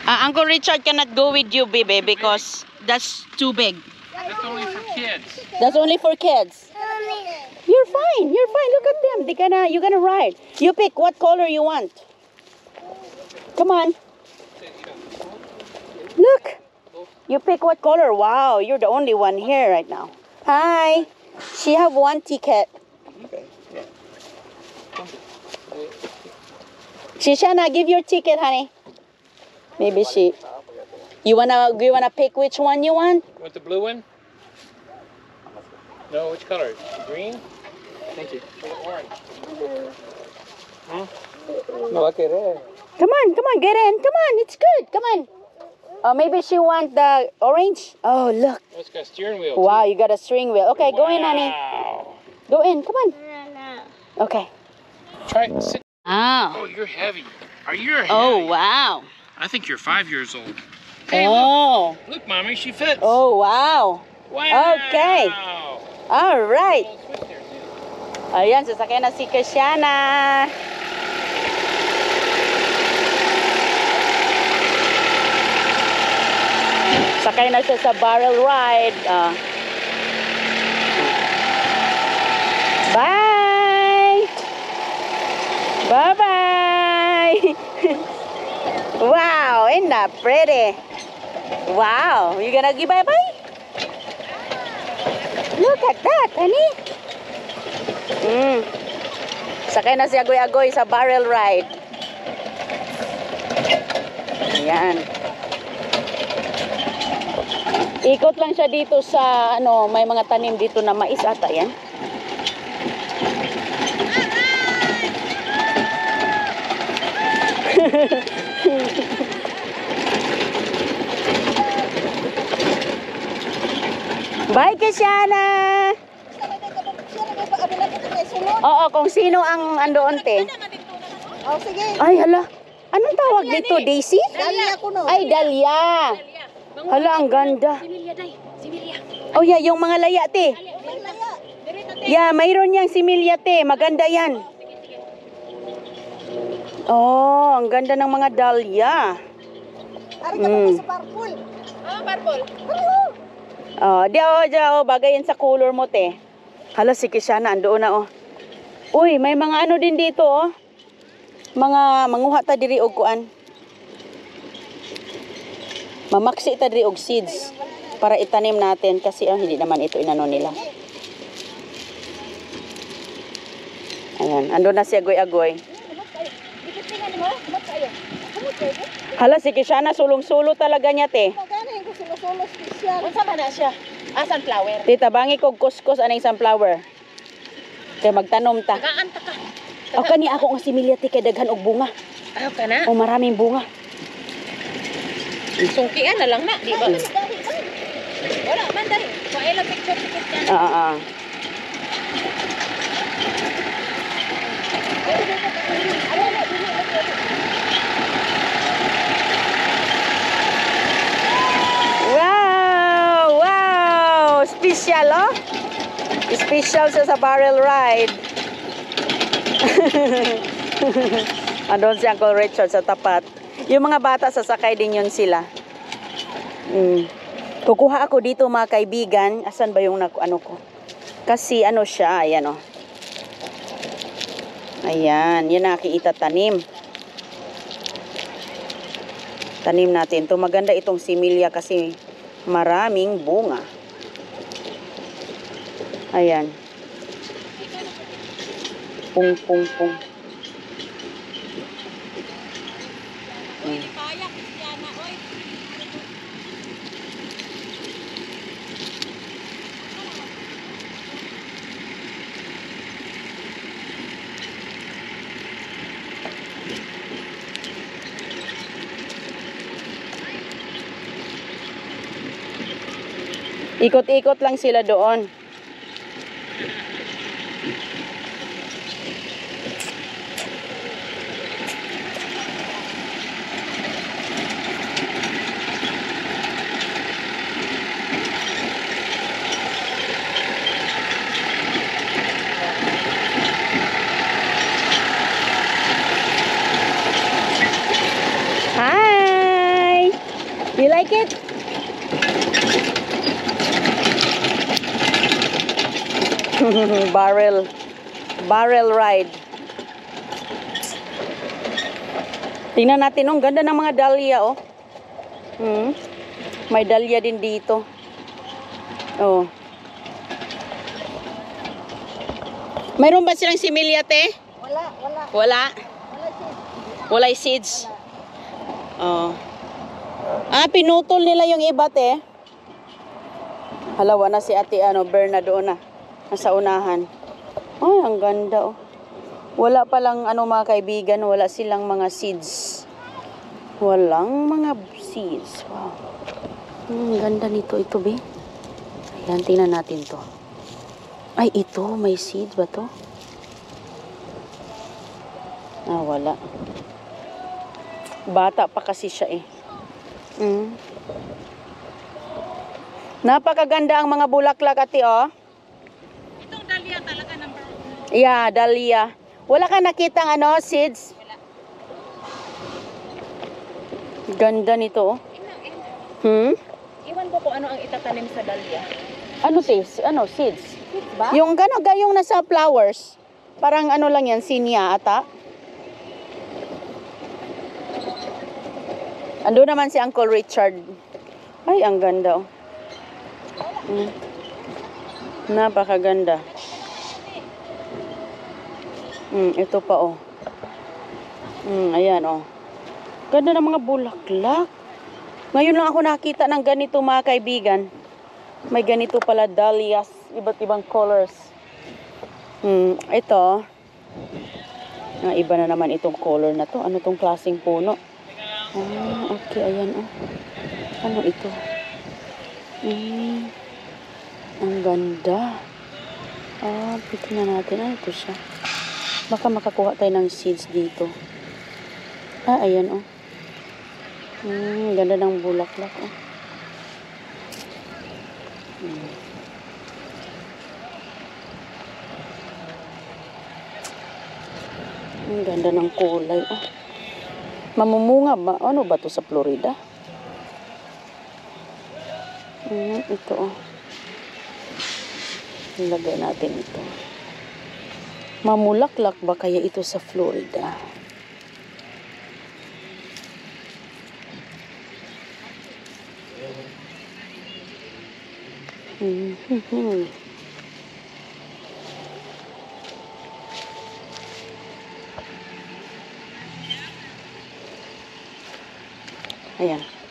Uncle Richard cannot go with you, baby, because that's too big. That's only for kids. That's only for kids. You're fine. You're fine. Look at them. You're gonna ride. You pick what color you want. Come on. Look. You pick what color. Wow, you're the only one here right now. Hi. She have one ticket. Okay. Yeah. Shishana, give your ticket, honey. Maybe she. You wanna pick which one you want? You want the blue one? No, which color? Green? Thank you. Orange. Huh? No, okay, there. Come on, get in. Come on, it's good. Come on. Oh, maybe she want the orange. Oh, look. Oh, it's got a steering wheel. Wow, you got a steering wheel. Okay, go in, honey. Wow. Go in. Come on. Okay. Try it. Sit. Oh. Oh, you're heavy. Are you heavy? Oh, wow. I think you're 5 years old. Hey, Oh. look, Mommy, she fits. Oh, wow. Wow. Okay. All right. Oh, switch there, too. Ayan, sasakyan na si Kasiana. Sakay na siya sa barrel ride. Bye! Bye-bye! Wow, isn't that pretty? Wow, you gonna give bye-bye? Look at that, honey. Sakay na si Agoy-Agoy sa barrel ride. Ayan. Ikot lang siya dito sa, may mga tanim dito na mais ata yan. Bye, Kasiana! Oo, kung sino ang andoon, te. Oh, sige. Ay, hala. Anong tawag dito, Daisy? Dahlia ko no. Ay, Dahlia. Hala, ang ganda. Oh, yeah, yung mga laya, te. Yeah, mayroon niyang similya, te. Maganda yan. Oh, ang ganda ng mga dahlia. Ari ka pa sa purple. Purple. Oh, bagay yan sa color mo, te. Hala, si Kisiana, andoon na, oh. Uy, may mga ano din dito, oh. Mga manguha ta diri og kuan. Mamaksi ta diri og seeds para itanim natin kasi hindi naman ito inano nila. Ayan, ando na si Agoy-Agoy. Hala, si Kisiana, sulong-sulo talaga niya, te. Magaling ko solo special. Unsa man na siya? Sunflower. Tita, bangi kog kuskus aning sunflower. Kay magtanom ta. Gaanta ka. O kani ako nga similya, te, kay daghan og bunga. Ayaw ka na. O maraming bunga. Sungkian na lang na, di ba? Wala man dali. Kuha lang picture yan. Wow! Special, oh. Special sa barrel ride. Andun si Uncle Richard sa tapat. Yung mga bata, sasakay din yun sila. Kukuha ako dito, mga kaibigan. Asan ba yung ano ko? Kasi ano siya, ayan, oh. Ayan, yan nakikita tanim. Tanim natin. Ito maganda itong similya kasi maraming bunga. Ayan. Pung, pung, pung. Ikot-ikot lang sila doon. Hi! You like it? Barrel ride. Tingnan natin, oh, ang ganda ng mga dahlia, oh. May dahlia din dito. Oh. Mayroon ba silang similya, te? Wala. Wala. Wala sis. Wala seeds. Oh. Pinutol nila yung iba, te. Halawa na si Ate Berna doon na. Nasa unahan. Ay, ang ganda, oh. Wala palang mga kaibigan, wala silang mga seeds. Walang mga seeds. Wow. Ang ganda nito, ito, be. Ayan, tingnan natin to. Ay, ito, may seeds ba to? Wala. Bata pa kasi siya, eh. Napakaganda ang mga bulaklak, Ate, oh. Itong dahlia talaga number 1. Yeah, dahlia. Wala ka nakitang seeds? Wala. Ganda nito, oh. Iwan ko kung ano ang itatanim sa dahlia. Seeds? Seeds? Ba? Yung gayong nasa flowers. Parang lang yan, sinya ata. Ando naman si Uncle Richard. Ay, ang ganda, oh. Napakaganda. Ito pa, oh. Ayan, oh. Ganda ng mga bulaklak. Ngayon lang ako nakita ng ganito, mga kaibigan. May ganito pala, dahlias. Iba't ibang colors. Ito. Iba na naman itong color na to. Ano tong klaseng puno? Okay. Ayan, oh. Ano ito? Ang ganda. Tingnan natin. Ano ito siya? Baka makakuha tayo ng seeds dito. Ayan, oh. Ganda ng bulaklak, oh. Ang ganda ng kulay, oh. Mamumunga ba? Ano ba to sa Florida? Ito, oh. Ilagay natin ito. Mamulaklak ba kaya ito sa Florida? Ayan.